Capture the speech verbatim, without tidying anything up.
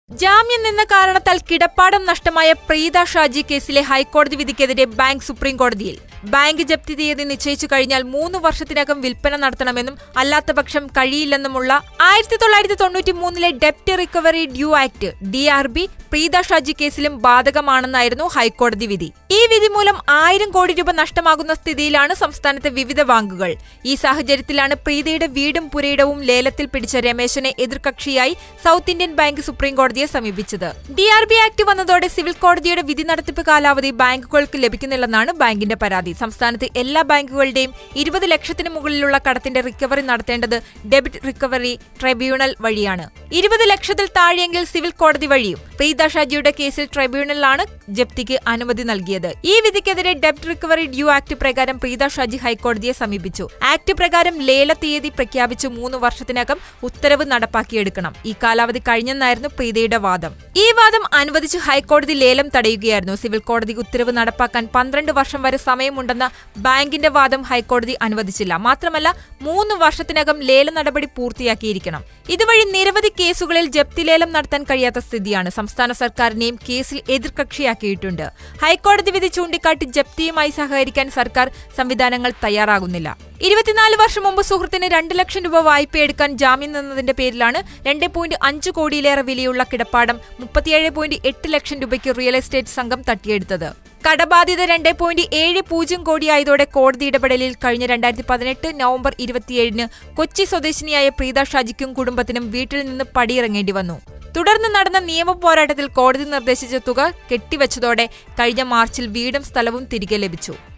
ജാമ്യം നിന്ന കാരണത്താൽ കിടപ്പാടം നഷ്ടമായ പ്രീത ഷാജി കേസിലെ ഹൈക്കോടതി വിധിക്കെതിരെ ബാങ്ക് സുപ്രീംകോടതിയിൽ. ബാങ്ക് ജപ്തി തീയതി നിശ്ചയിച്ചു കഴിഞ്ഞാൽ മൂന്ന് വർഷത്തിനകം വിൽപ്പന നടത്തണമെന്നും അല്ലാത്തപക്ഷം കഴിയില്ലെന്നുമുള്ള ആയിരത്തി തൊള്ളായിരത്തി തൊണ്ണൂറ്റി മൂന്നിലെ ഡെപ്റ്റ് recovery due act D R B Preetha Shaji കേസിലും ബാധകമാണെന്നായിരുന്നു ഹൈക്കോടതി വിധി. ഈ വിധി മൂലം ആയിരം കോടി രൂപ നഷ്ടമാകുന്ന സ്ഥിതിയിലാണ് സംസ്ഥാനത്തെ വിവിധ ബാങ്കുകൾ. ഈ സാഹചര്യത്തിലാണ് പ്രീതയുടെ വീടും പുരയിടവും ലേലത്തിൽ പിടിച്ച രമേശനെ എതിർകക്ഷിയായി സൗത്ത് ഇന്ത്യൻ ബാങ്ക് സുപ്രീംകോടതിയെ സമീപിച്ചത്. ഡി ആർ ബി ആക്ട് വന്നതോടെ സിവിൽ കോടതിയുടെ വിധി നടത്തിപ്പ് കാലാവധി ബാങ്കുകൾക്ക് ലഭിക്കുന്നില്ലെന്നാണ് ബാങ്കിന്റെ പരാതി. സംസ്ഥാനത്ത് എല്ലാ ബാങ്കുകളുടെയും ഇരുപത് ലക്ഷത്തിന് മുകളിലുള്ള കടത്തിന്റെ റിക്കവറി നടത്തേണ്ടത് ഡെബിറ്റ് റിക്കവറി ട്രൈബ്യൂണൽ വഴിയാണ്. ഇരുപത് ലക്ഷത്തിൽ താഴെയെങ്കിൽ സിവിൽ കോടതി വഴിയും. പ്രീത ഷാജിയുടെ കേസിൽ ട്രൈബ്യൂണലാണ് ജപ്തിക്ക് അനുമതി നൽകിയത്. ഈ വിധിക്കെതിരെ ഡെബ്റ്റ് റിക്കവറി ഡ്യൂ ആക്ട് പ്രകാരം പ്രീത ഷാജി ഹൈക്കോടതിയെ സമീപിച്ചു. ആക്ട് പ്രകാരം ലേല തീയതി പ്രഖ്യാപിച്ചു മൂന്ന് വർഷത്തിനകം ഉത്തരവ് നടപ്പാക്കിയെടുക്കണം. ഈ കാലാവധി കഴിഞ്ഞെന്നായിരുന്നു പ്രീതയുടെ വാദം. ഈ വാദം അനുവദിച്ച് ഹൈക്കോടതി ലേലം തടയുകയായിരുന്നു. സിവിൽ കോടതി ഉത്തരവ് നടപ്പാക്കാൻ പന്ത്രണ്ട് വർഷം വരെ സമയമുണ്ടെന്ന ബാങ്കിന്റെ വാദം ഹൈക്കോടതി അനുവദിച്ചില്ല. മാത്രമല്ല മൂന്ന് വർഷത്തിനകം ലേല നടപടി പൂർത്തിയാക്കിയിരിക്കണം. ഇതുവഴി നിരവധി കേസുകളിൽ ജപ്തി ലേലം നടത്താൻ കഴിയാത്ത സ്ഥിതിയാണ്. സംസ്ഥാന സർക്കാരിനെയും കേസിൽ എതിർകക്ഷിയാക്കിയിട്ടുണ്ട്. ഹൈക്കോടതി വിധി ചൂണ്ടിക്കാട്ടി ജപ്തിയുമായി സഹകരിക്കാൻ സർക്കാർ സംവിധാനങ്ങൾ തയ്യാറാകുന്നില്ല. ഇരുപത്തിനാല് വർഷം മുമ്പ് സുഹൃത്തിന് രണ്ട് ലക്ഷം രൂപ വായ്പയെടുക്കാൻ ജാമ്യം നിന്നതിന്റെ പേരിലാണ് രണ്ട് പോയിന്റ് അഞ്ച് കോടിയിലേറെ വിലയുള്ള കിടപ്പാടം മുപ്പത്തിയേഴ് പോയിന്റ് എട്ട് ലക്ഷം രൂപയ്ക്ക് റിയൽ എസ്റ്റേറ്റ് സംഘം തട്ടിയെടുത്തത്. കടബാധ്യത രണ്ട് പോയിന്റ് ഏഴ് പൂജ്യം കോടിയായതോടെ കോടതി ഇടപെടലിൽ കഴിഞ്ഞ രണ്ടായിരത്തി പതിനെട്ട് നവംബർ ഇരുപത്തിയേഴിന് കൊച്ചി സ്വദേശിനിയായ പ്രീത ഷാജിക്കും കുടുംബത്തിനും വീട്ടിൽ നിന്ന് പടിയിറങ്ങേണ്ടി വന്നു. തുടർന്ന് നടന്ന നിയമ പോരാട്ടത്തിൽ കോടതി നിർദ്ദേശിച്ച തുക കെട്ടിവെച്ചതോടെ കഴിഞ്ഞ മാർച്ചിൽ വീടും സ്ഥലവും തിരികെ ലഭിച്ചു.